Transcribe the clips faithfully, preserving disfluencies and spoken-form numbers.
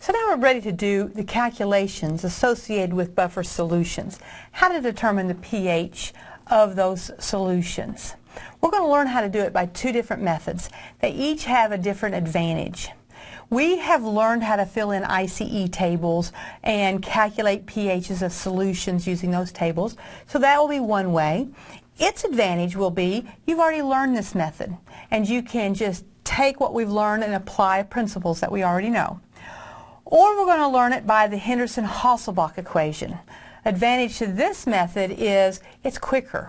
So now we're ready to do the calculations associated with buffer solutions. How to determine the pH of those solutions. We're going to learn how to do it by two different methods. They each have a different advantage. We have learned how to fill in I C E tables and calculate pHs of solutions using those tables. So that will be one way. Its advantage will be you've already learned this method and you can just take what we've learned and apply principles that we already know. Or we're going to learn it by the Henderson-Hasselbalch equation. Advantage to this method is it's quicker,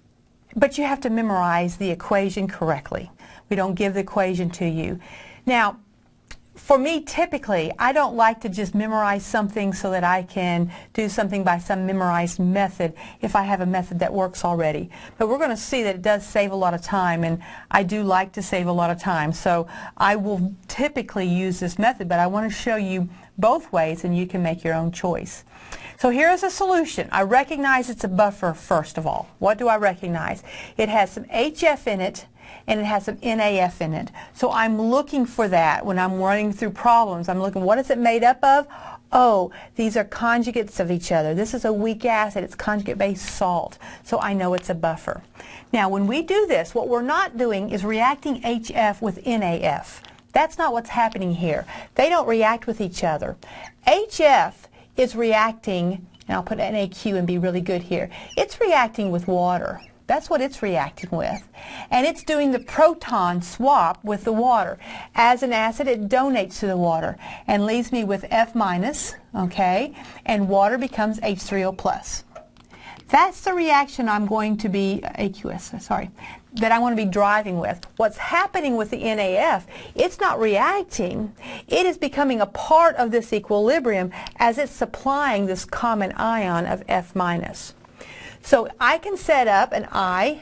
but you have to memorize the equation correctly. We don't give the equation to you. Now, for me, typically, I don't like to just memorize something so that I can do something by some memorized method if I have a method that works already. But we're going to see that it does save a lot of time, and I do like to save a lot of time. So I will typically use this method, but I want to show you both ways, and you can make your own choice. So here is a solution. I recognize it's a buffer first of all. What do I recognize? It has some H F in it, and it has some N A F in it. So I'm looking for that when I'm running through problems. I'm looking, what is it made up of? Oh, these are conjugates of each other. This is a weak acid. It's conjugate-based salt. So I know it's a buffer. Now, when we do this, what we're not doing is reacting H F with N A F. That's not what's happening here. They don't react with each other. H F is reacting, and I'll put N A Q and be really good here. It's reacting with water. That's what it's reacting with. And it's doing the proton swap with the water. As an acid, it donates to the water and leaves me with F minus, okay, and water becomes H three O plus. That's the reaction I'm going to be, A Q S, sorry, that I want to be driving with. What's happening with the N A F, it's not reacting. It is becoming a part of this equilibrium as it's supplying this common ion of F minus. So I can set up an I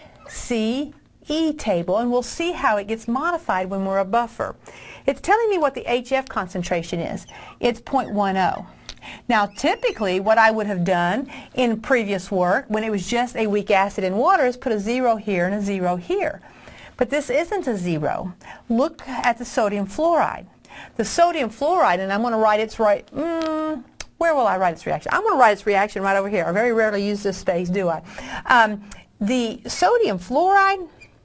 C E table, and we'll see how it gets modified when we're a buffer. It's telling me what the H F concentration is. It's zero point one zero. Now, typically, what I would have done in previous work, when it was just a weak acid in water, is put a zero here and a zero here. But this isn't a zero. Look at the sodium fluoride. The sodium fluoride, and I'm going to write its right, mm, where will I write its reaction? I'm going to write its reaction right over here. I very rarely use this space, do I? Um, the sodium fluoride,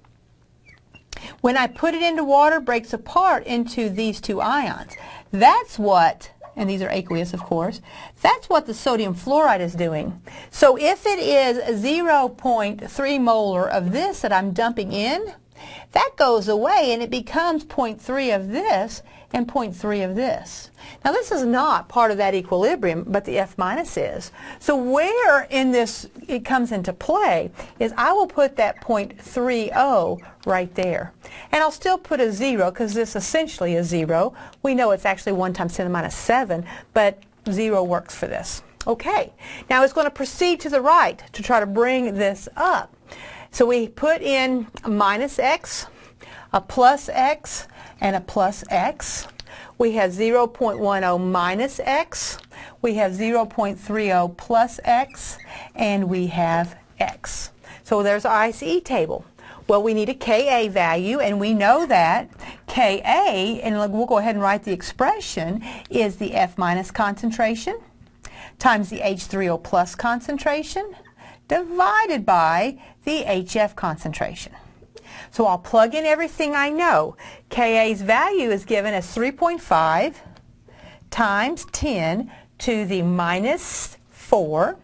when I put it into water, breaks apart into these two ions. That's what, and these are aqueous, of course, that's what the sodium fluoride is doing. So if it is zero point three molar of this that I'm dumping in, that goes away and it becomes zero point three of this and zero point three of this. Now this is not part of that equilibrium, but the F minus is. So where in this it comes into play is I will put that zero point three zero right there. And I'll still put a zero because this essentially is zero. We know it's actually one times ten to the minus seven, but zero works for this. Okay, now it's going to proceed to the right to try to bring this up. So we put in a minus x, a plus x, and a plus x. We have zero point one zero minus x. We have zero point three zero plus x. And we have x. So there's our I C E table. Well, we need a Ka value, and we know that Ka, and we'll go ahead and write the expression, is the F minus concentration times the H three O plus concentration divided by the H F concentration. So I'll plug in everything I know. Ka's value is given as three point five times ten to the minus four.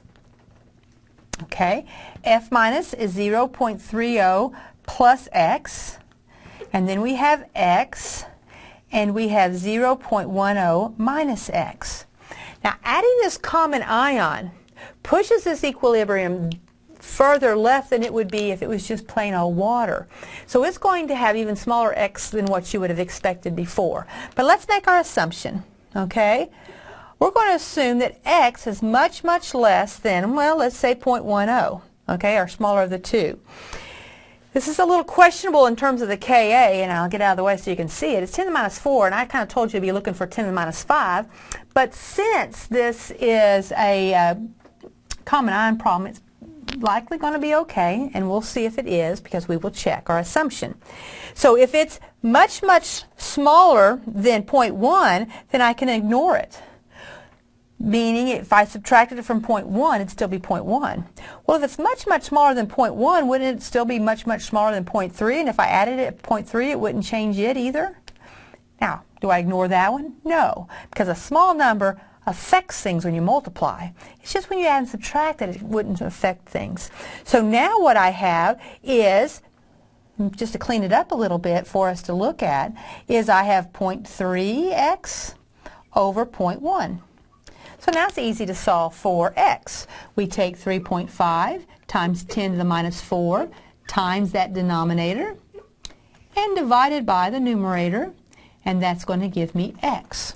Okay, F minus is zero point three zero plus x, and then we have x, and we have zero point one zero minus x. Now adding this common ion pushes this equilibrium further left than it would be if it was just plain old water. So it's going to have even smaller x than what you would have expected before. But let's make our assumption, okay? We're going to assume that x is much, much less than, well, let's say zero point one zero, okay, or smaller of the two. This is a little questionable in terms of the Ka, and I'll get out of the way so you can see it. It's ten to the minus four, and I kind of told you to be looking for ten to the minus five. But since this is a uh, common ion problem, it's likely going to be okay, and we'll see if it is because we will check our assumption. So if it's much, much smaller than zero point one, then I can ignore it. Meaning if I subtracted it from zero point one, it'd still be zero point one. Well, if it's much, much smaller than zero point one, wouldn't it still be much, much smaller than zero point three? And if I added it at zero point three, it wouldn't change it either? Now, do I ignore that one? No, because a small number affects things when you multiply. It's just when you add and subtract that it wouldn't affect things. So now what I have is, just to clean it up a little bit for us to look at, is I have zero point three x over zero point one. So now it's easy to solve for x. We take three point five times ten to the minus four times that denominator and divide it by the numerator, and that's going to give me x.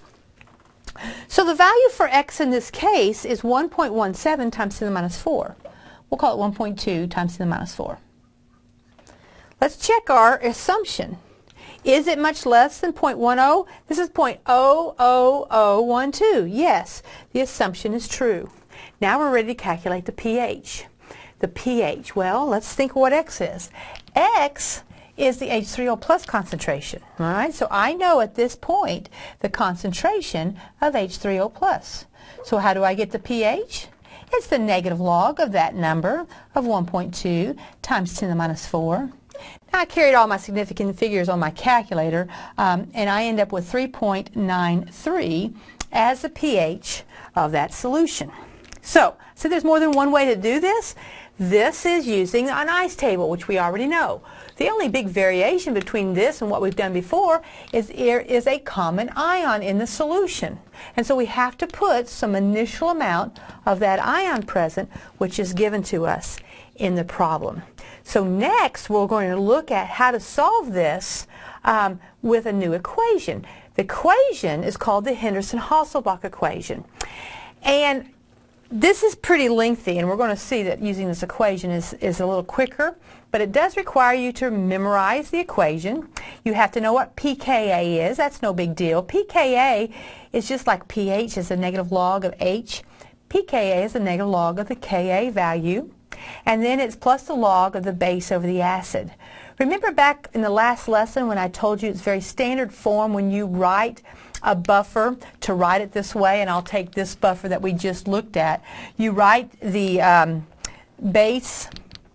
So the value for x in this case is one point one seven times ten to the minus four. We'll call it one point two times ten to the minus four. Let's check our assumption. Is it much less than zero point one zero? This is zero point zero zero zero one two. Yes, the assumption is true. Now we're ready to calculate the pH. The pH, well, let's think of what x is. X is the H three O plus concentration. All right, so I know at this point the concentration of H three O plus. So how do I get the pH? It's the negative log of that number of one point two times ten to the minus four. Now I carried all my significant figures on my calculator, um, and I end up with three point nine three as the pH of that solution. So, so there's more than one way to do this. This is using an ice table, which we already know. The only big variation between this and what we've done before is there is a common ion in the solution. And so we have to put some initial amount of that ion present, which is given to us in the problem. So next we're going to look at how to solve this um, with a new equation. The equation is called the Henderson-Hasselbalch equation. And this is pretty lengthy, and we're going to see that using this equation is, is a little quicker, but it does require you to memorize the equation. You have to know what pKa is. That's no big deal. pKa is just like pH is a negative log of H. pKa is a negative log of the Ka value, and then it's plus the log of the base over the acid. Remember back in the last lesson when I told you it's very standard form when you write a buffer to write it this way, and I'll take this buffer that we just looked at. You write the um, base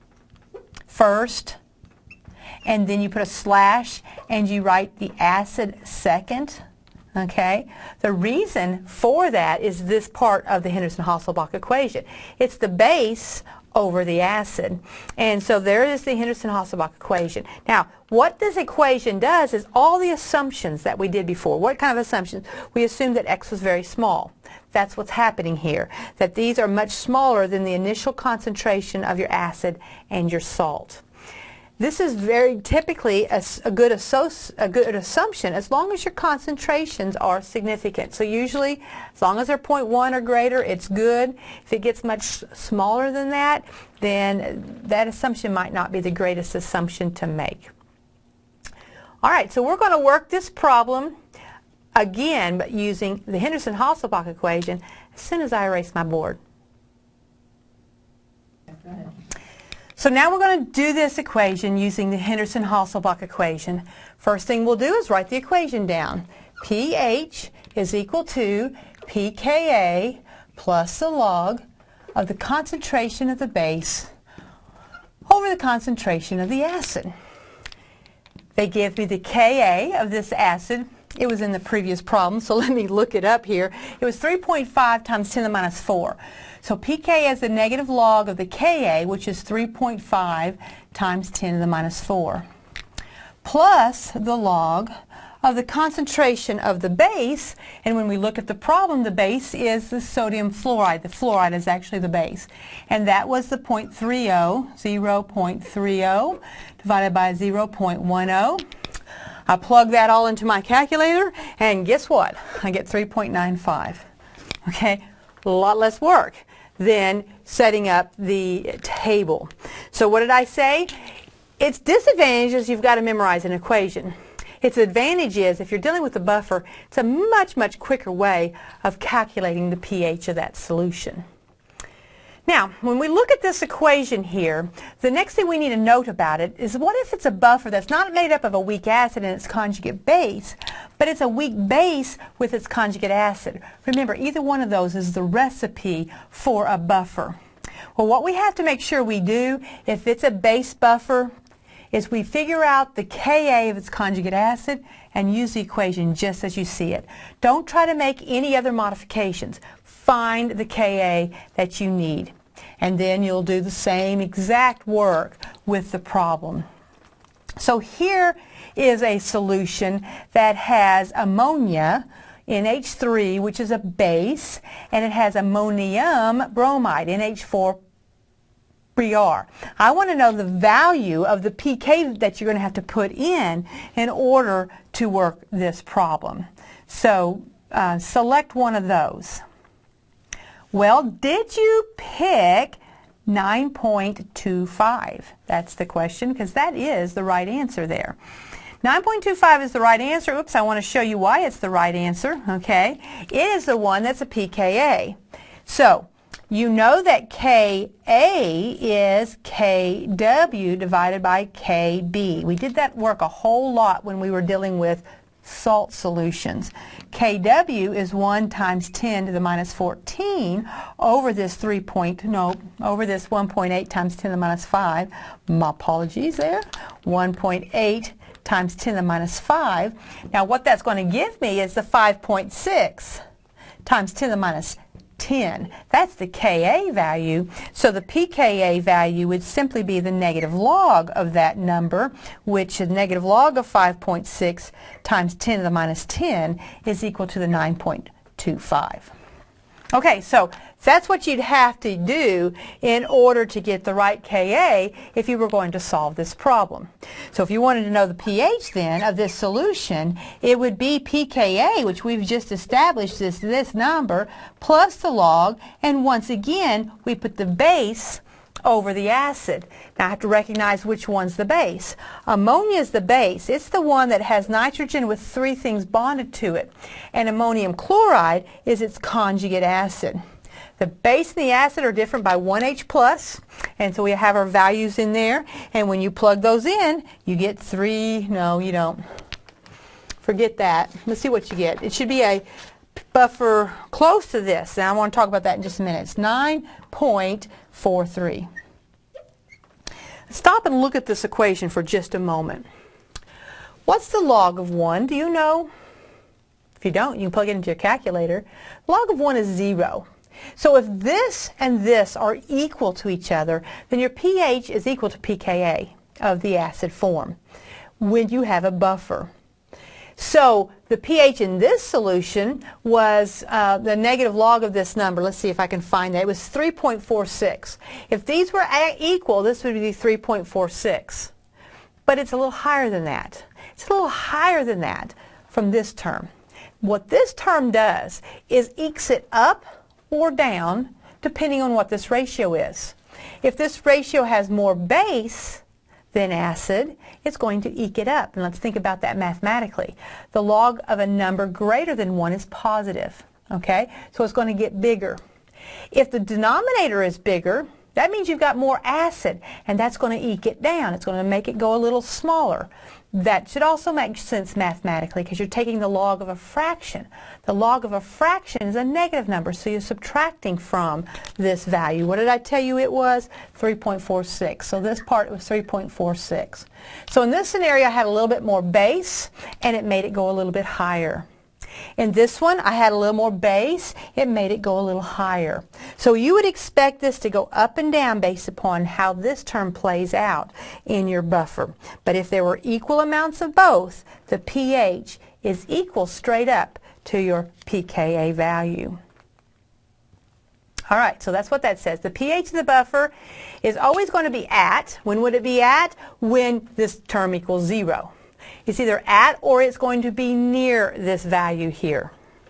first, and then you put a slash, and you write the acid second. Okay? The reason for that is this part of the Henderson-Hasselbalch equation. It's the base over the acid. And so there is the Henderson-Hasselbalch equation. Now, what this equation does is all the assumptions that we did before. What kind of assumptions? We assumed that x was very small. That's what's happening here, that these are much smaller than the initial concentration of your acid and your salt. This is very typically a, a, good a good assumption as long as your concentrations are significant. So usually, as long as they're zero point one or greater, it's good. If it gets much smaller than that, then that assumption might not be the greatest assumption to make. All right, so we're going to work this problem again, but using the Henderson-Hasselbalch equation as soon as I erase my board. Go ahead. So now we're going to do this equation using the Henderson-Hasselbalch equation. First thing we'll do is write the equation down. pH is equal to pKa plus the log of the concentration of the base over the concentration of the acid. They give me the Ka of this acid. It was in the previous problem, so let me look it up here. It was three point five times ten to the minus four. So pK is the negative log of the Ka, which is three point five times ten to the minus four, plus the log of the concentration of the base. And when we look at the problem, the base is the sodium fluoride. The fluoride is actually the base. And that was the zero point three zero, zero point three zero divided by zero point one zero. I plug that all into my calculator, and guess what? I get three point nine five. Okay, a lot less work than setting up the table. So what did I say? Its disadvantage is you've got to memorize an equation. Its advantage is if you're dealing with a buffer, it's a much, much quicker way of calculating the pH of that solution. Now, when we look at this equation here, the next thing we need to note about it is, what if it's a buffer that's not made up of a weak acid and its conjugate base, but it's a weak base with its conjugate acid? Remember, either one of those is the recipe for a buffer. Well, what we have to make sure we do, if it's a base buffer, is we figure out the Ka of its conjugate acid and use the equation just as you see it. Don't try to make any other modifications. Find the Ka that you need, and then you'll do the same exact work with the problem. So here is a solution that has ammonia, N H three, which is a base, and it has ammonium bromide, N H four Br. I want to know the value of the pK that you're going to have to put in in order to work this problem. So uh, select one of those. Well, did you pick nine point two five? That's the question, because that is the right answer there. nine point two five is the right answer. Oops, I want to show you why it's the right answer. Okay, it is the one that's a pKa. So you know that Ka is Kw divided by Kb. We did that work a whole lot when we were dealing with salt solutions. Kw is one times ten to the minus fourteen over this three point, no, over this one point eight times ten to the minus five. My apologies there. one point eight times ten to the minus five. Now what that's going to give me is the five point six times ten to the minus ten. That's the Ka value. So the pKa value would simply be the negative log of that number, which is negative log of five point six times ten to the minus ten is equal to the nine point two five. Okay, so that's what you'd have to do in order to get the right Ka if you were going to solve this problem. So if you wanted to know the pH then of this solution, it would be pKa, which we've just established is this number, plus the log, and once again we put the base over the acid. Now I have to recognize which one's the base. Ammonia is the base. It's the one that has nitrogen with three things bonded to it. And ammonium chloride is its conjugate acid. The base and the acid are different by one H plus, and so we have our values in there, and when you plug those in, you get three, no you don't, forget that. Let's see what you get. It should be a buffer close to this. Now I want to talk about that in just a minute. It's nine point four three. Stop and look at this equation for just a moment. What's the log of one? Do you know? If you don't, you can plug it into your calculator. Log of one is zero. So if this and this are equal to each other, then your pH is equal to pKa of the acid form when you have a buffer. So the pH in this solution was uh, the negative log of this number. Let's see if I can find that. It was three point four six. If these were equal, this would be three point four six. But it's a little higher than that. It's a little higher than that from this term. What this term does is ekes it up or down depending on what this ratio is. If this ratio has more base than acid, it's going to eke it up. And let's think about that mathematically. The log of a number greater than one is positive. Okay? So it's going to get bigger. If the denominator is bigger, that means you've got more acid, and that's going to eke it down. It's going to make it go a little smaller. That should also make sense mathematically because you're taking the log of a fraction. The log of a fraction is a negative number, so you're subtracting from this value. What did I tell you it was? three point four six. So this part was three point four six. So in this scenario I had a little bit more base, and it made it go a little bit higher. In this one, I had a little more base. It made it go a little higher. So you would expect this to go up and down based upon how this term plays out in your buffer. But if there were equal amounts of both, the pH is equal straight up to your pKa value. All right, so that's what that says. The pH of the buffer is always going to be at. When would it be at? When this term equals zero. It's either at or it's going to be near this value here.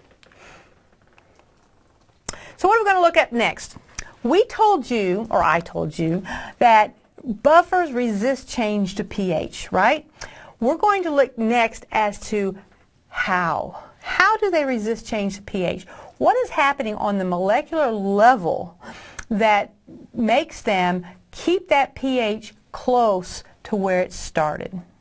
So what are we going to look at next? We told you, or I told you, that buffers resist change to pH, right? We're going to look next as to how. How do they resist change to pH? What is happening on the molecular level that makes them keep that pH close to where it started.